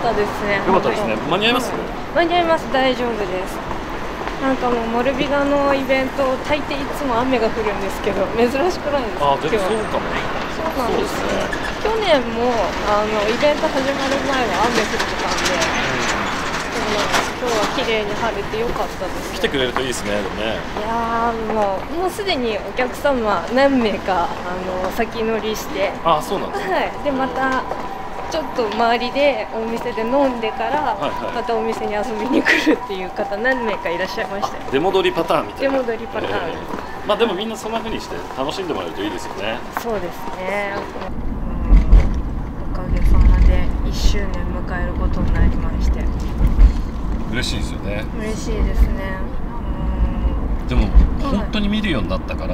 ったですね。 よかったですね。間に合います？ 間に合います。大丈夫です。なんかもうモルビダのイベント、大抵いつも雨が降るんですけど、珍しくないですか？ あ、全然そうかも。 そうなんですね。去年もイベント始まる前は雨降ってたんで、今日は綺麗に晴れてよかったですね。 来てくれるといいですね。でもね。 いやーもうすでにお客様何名か先乗りして、 あ、そうなんですね。 はい。でまたちょっと周りでお店で飲んでからまたお店に遊びに来るっていう方何名かいらっしゃいましたよ。 出戻りパターンみたいな。 出戻りパターン。 まあでもみんなそんな風にして楽しんでもらえるといいですよね。 そうですね。おかげさまで1周年迎えることになりまして。 嬉しいですよね。 嬉しいですね。 でも本当に見るようになったから、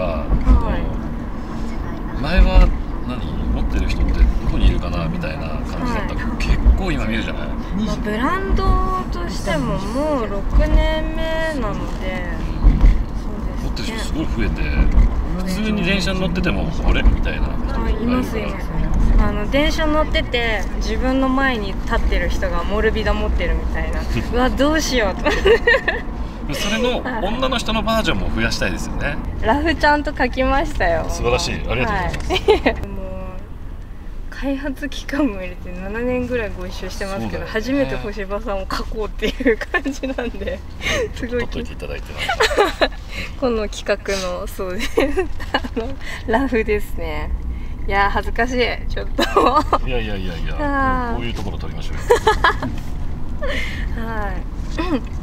前は持ってる人ってどこにいるかなみたいな感じだったけど、結構今見るじゃない。 ブランドとしてももう6年目なので、 持ってる人すごい増えて、普通に電車に乗っててもあれみたいな人がいますいます。電車乗ってて自分の前に立ってる人がモルビダ持ってるみたいなうわどうしようとそれの女の人のバージョンも増やしたいですよね。 ラフちゃんと書きましたよ。 素晴らしい、ありがとうございます、 もう開発期間も入れて7年ぐらいご一緒してますけど、初めて星葉さんを書こうっていう感じなんで、すごい撮っといていただいてこの企画のそうですラフですね。いや恥ずかしいちょっといやこういうところ撮りましょうよはいそうですね。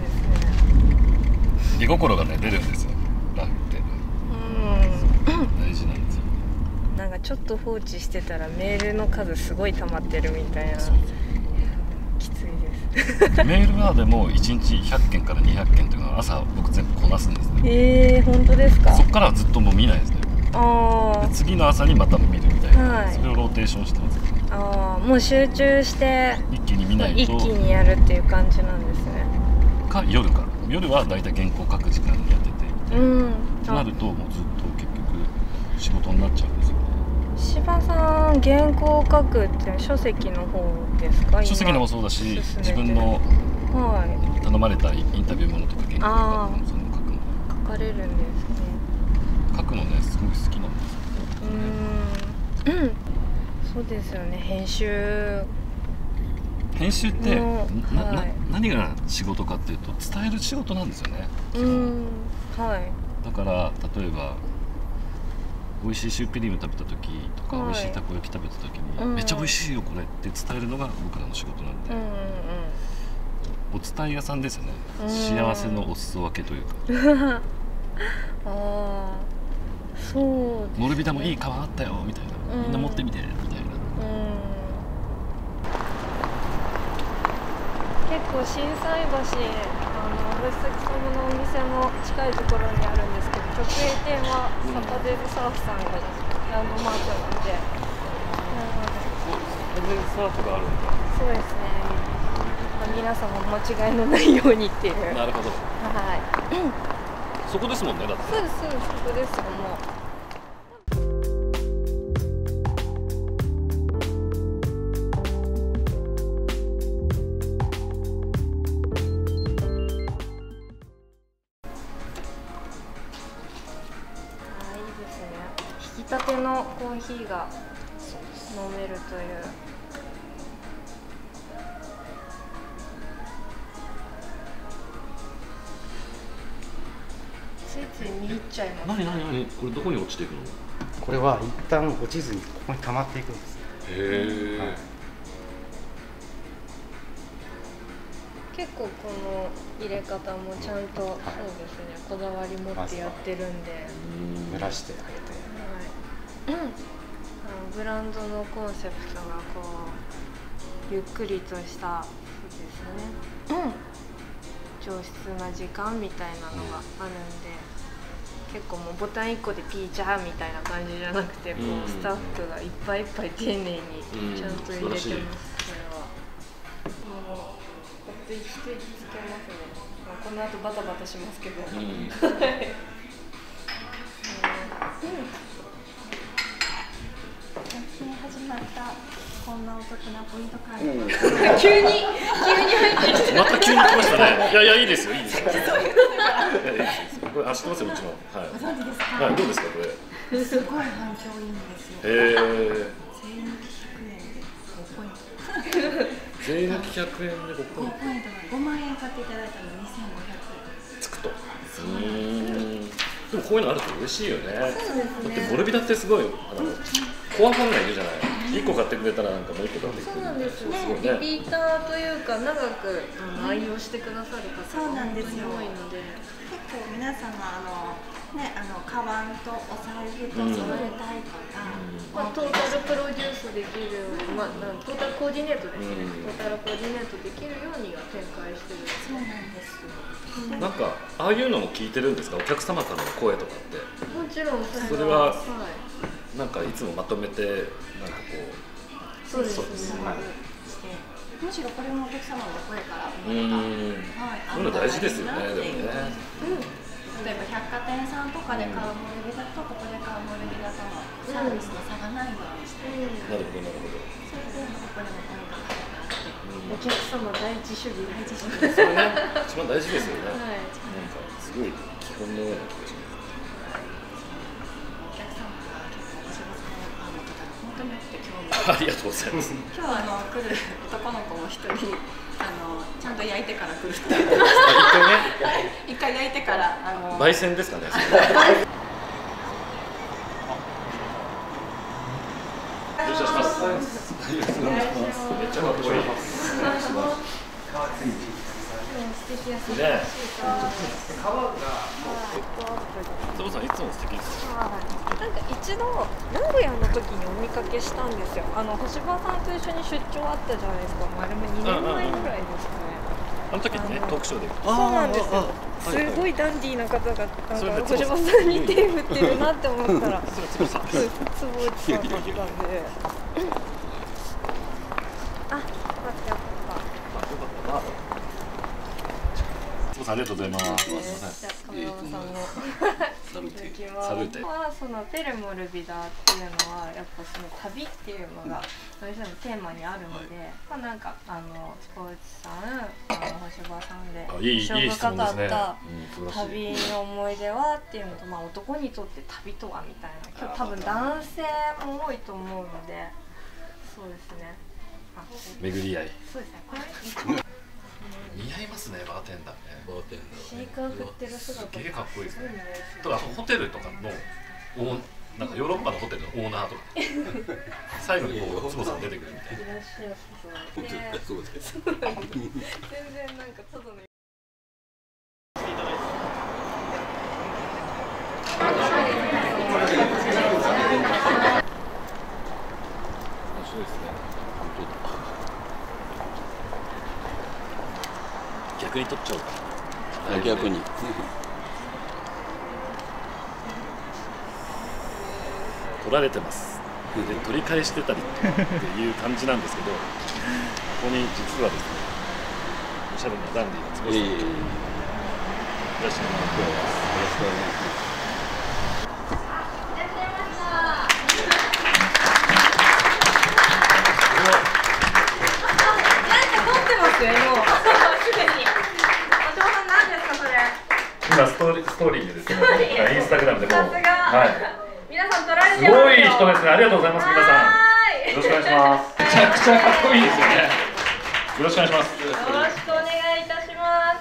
絵心がね出るんですよラフって大事なんですよ。 なんかちょっと放置してたらメールの数すごい溜まってるみたいな。きついですメールはでも1日100件から200件というのは朝僕全部こなすんですね。 本当ですか？ そっからはずっともう見ないですね。で次の朝にまた見るみたいな、それをローテーションしてます。 もう集中して一気に見ないと一気にやるっていう感じなんですね。 夜はだいたい原稿書く時間にやってて、となるともうずっと結局仕事になっちゃうんですよね。 柴さん原稿書くって書籍の方ですか？ 書籍のもそうだし、自分の頼まれたインタビューものとか原稿とかそういうの書くの書かれるんですね。 書くのねすごい好きなんですよ。 そうですよね。編集って何が仕事かっていうと伝える仕事なんですよね。だから例えば美味しいシュークリーム食べた時とか、美味しいたこ焼き食べた時に、めっちゃ美味しいよこれって伝えるのが僕らの仕事なんで、お伝え屋さんですよね。幸せのお裾分けというかそうですね。 モルビダもいい皮あったよみたいな、みんな持ってみてみたいな。 結構心斎橋藤崎様のお店の近いところにあるんですけど、直営店はサタデーサーフさんがランドマークなので、 サタデーサーフがあるんだ。 そうですね。皆さんも間違いのないようにっていう。 なるほど。そこですもんね。だってそうですそこですよ。もう引き立てのコーヒーが飲めるという。ついつい見入っちゃいます。 何これどこに落ちていくの？ これは一旦落ちずにここに溜まっていくんです。 結構この入れ方もちゃんと、そうですね、こだわり持ってやってるんで、 蒸らしてあげて、 ブランドのコンセプトがこうゆっくりとしたそうですね、上質な時間みたいなのがあるんで、結構もうボタン1個でピーチャーみたいな感じじゃなくて、こうスタッフがいっぱいいっぱい丁寧にちゃんと入れてます。それはもう一息つけますね。この後バタバタしますけど。始まった。 こんなお得なポイントカード。 急に入ってきまた急に来ましたね。いやいや、いいですよ、いいですよ。これ知ってますよ、うちの。はい。 ご存知ですか？ はい、どうですか、これ。 すごい反響いいんですよ。 税抜き100円で5ポイント。 5ポイントが5万円買っていただいたら2500円つくと。でもこういうのあると嬉しいよね。だってボルビダってすごいコアファンがいるじゃない。1個買ってくれたらなんかもう1個買ってくれる。 そうなんですよね。リピーターというか長く愛用してくださる方が本当に多いので、 結構皆様カバンとお財布と揃えたいとか、 トータルプロデュースできるように、トータルコーディネートですね。トータルコーディネートできるようには展開してる。 そうなんですよ。 なんかああいうのも聞いてるんですか、お客様からの声とかって。 もちろんそれはなんかいつもまとめてなんかこう。 そうですね。 むしろこれもお客様の声からそういうの大事ですよね。でもね。 例えば百貨店さんとかで買うモルビダとここで買うモルビダとのサービスの差がないようにして、 なるほどなるほど。 それでここでもポイントがあって、 お客様第一主義、 第一主義それね、一番大事ですよね。 はい。 なんかすごい基本のような気がします。 お客様が結構お仕事の本当によくて興味ありがとうございます。 今日来る男の子も一人ちゃんと焼いてから来るって言ってました。一回焼いてから焙煎ですかね。よろしくお願いします。めっちゃかっこいい。 素敵やす。 ね。ゾウさんいつも素敵です。 なんか一度名古屋の時にお見かけしたんですよ。星葉さんと一緒に出張あったじゃないですか。あれも2年前ぐらいですかね。 あの時にね、トークショーで。 そうなんですよ。すごいダンディーな方がなんか星葉さんに手振ってるなって思ったら、すごい坪内さんだったんで。あ、よかった。 ありがとうございます。 じゃあ亀山さんのサルテはそのペルモルビダっていうのはやっぱその旅っていうのがどうしてもテーマにあるので、なんかスポーツさん、星葉さんで一生深かった旅の思い出はっていうのと、男にとって旅とはみたいな、今日多分男性も多いと思うので、そうですね。 巡り合い。 そうですね。これ似合いますね、バーテンダーね。バーテンダー。 シーカー振ってる姿。 すげえかっこいいですね。とかホテルとかのなんかヨーロッパのホテルのオーナーとか。最後にこう坪さん出てくるみたいな。いらっしゃいます。そうです。全然なんかただの。逆に取っちゃおうか。 逆に。 取られてます。で取り返してたりっていう感じなんですけど、ここに実はですね、おしゃれなダンディーな坪さんがいらっしゃいます。よろしくお願いします。今ストーリーでですね、インスタグラムでも、 皆さん撮られてますよ。 すごい人ですね。ありがとうございます。皆さん、よろしくお願いします。めちゃくちゃかっこいいですよね。よろしくお願いします。 よろしくお願いいたします。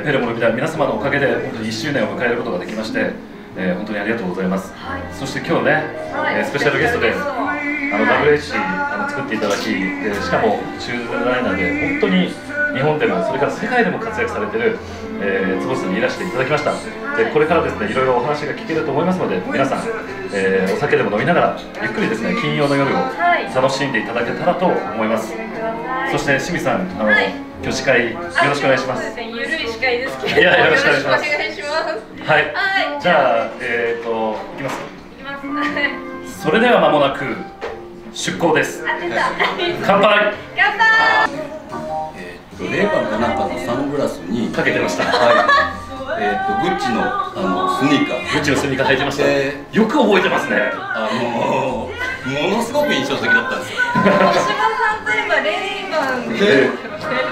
ペルモルビダ皆様のおかげで本当に1周年を迎えることができまして、本当にありがとうございます。そして今日ね、スペシャルゲストでWHC 作っていただき、しかもシューズデザイナーで本当に日本でもそれから世界でも活躍されている坪さんにいらしていただきました。でこれからですね、いろいろお話が聞けると思いますので、皆さん、お酒でも飲みながらゆっくりですね、金曜の夜を楽しんでいただけたらと思います。そして清水さん、今日司会よろしくお願いします。 ゆるい司会ですけど、 いやよろしくお願いします。 はい。 じゃあいきます。それでは間もなく出港です。乾杯。 乾杯。 レーバンかなんかのサングラスにかけてました。 グッチのスニーカー。 グッチのスニーカー履いてました。よく覚えてますね。 ものすごく印象的だったんですよ。 小島さんといえばレイバンで、もう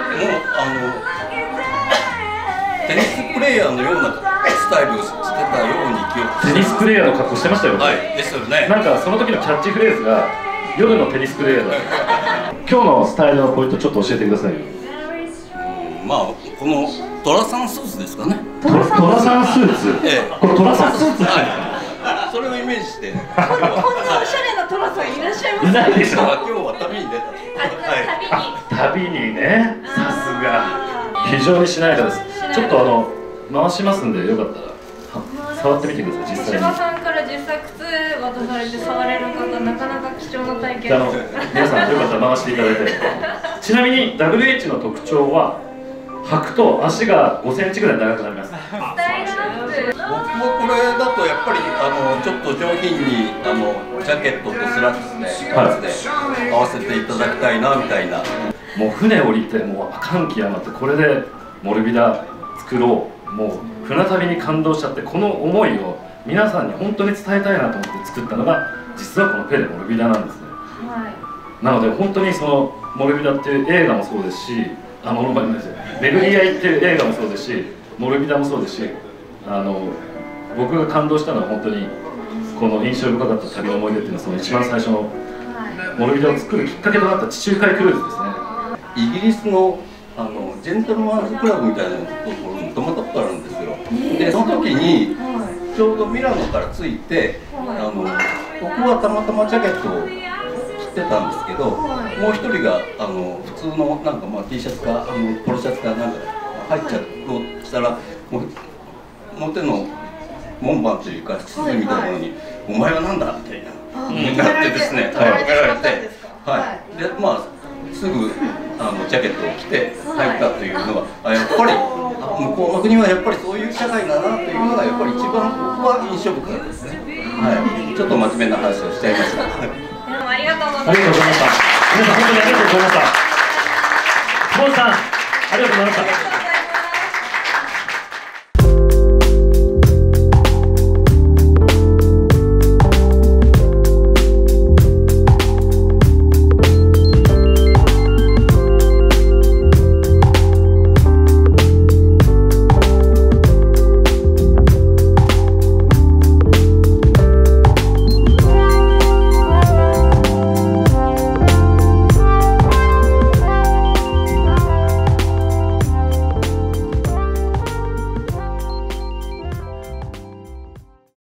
テニスプレーヤーのようなスタイルをしてたように記憶。 テニスプレーヤーの格好してましたよ。 はい、ですよね。 なんかその時のキャッチフレーズが夜のテニスプレーヤーだ。今日のスタイルのポイントちょっと教えてくださいよ。 まあこのトラさんスーツですかね。 トラさんスーツ。これトラさんスーツ。 はい。それをイメージして。こんなおしゃれなトラさんいらっしゃいます。 いないでしょ。 今日は旅に出た。 旅にね。さすが。非常にしなやかです。ちょっと回しますんでよかったら触ってみてください。実際に。 小島さんから実際靴渡されて触れる方なかなか貴重な体験。 皆さんよかったら回していただいて。ちなみに WH の特徴は履くと足が5センチぐらい長くなります。 僕もこれだとやっぱりちょっと上品にジャケットとスラックスで合わせていただきたいなみたいな。 もう船降りてもう感極まってこれでモルビダ作ろう。もう船旅に感動しちゃってこの思いを皆さんに本当に伝えたいなと思って作ったのが実はこのペレモルビダなんですね。はい、なので本当にそのモルビダっていう映画もそうですし、巡り合いっていう映画もそうですし、モルビダもそうですし、僕が感動したのは本当にこの印象深かった旅の思い出っていうのはその一番最初のモルビダを作るきっかけとなった地中海クルーズですね。 イギリスのジェントルマンズクラブみたいなところに泊まったことあるんですよ。でその時にちょうどミラノから着いて僕はたまたまジャケットを着てたんですけど、もう一人が普通のなんかT シャツかポロシャツかなんか入っちゃろうとしたら表の門番というか室みたいなものに「お前はなんだ?」みたいななってですね、止められて、はいですぐジャケットを着て入ったというのはやっぱり向こうの国はやっぱりそういう社会だなというのがやっぱり一番僕は印象深かったですね。はい、ちょっと真面目な話をしちゃいました。 ありがとうございました。 皆さん本当にありがとうございました。スポーツさんありがとうございました。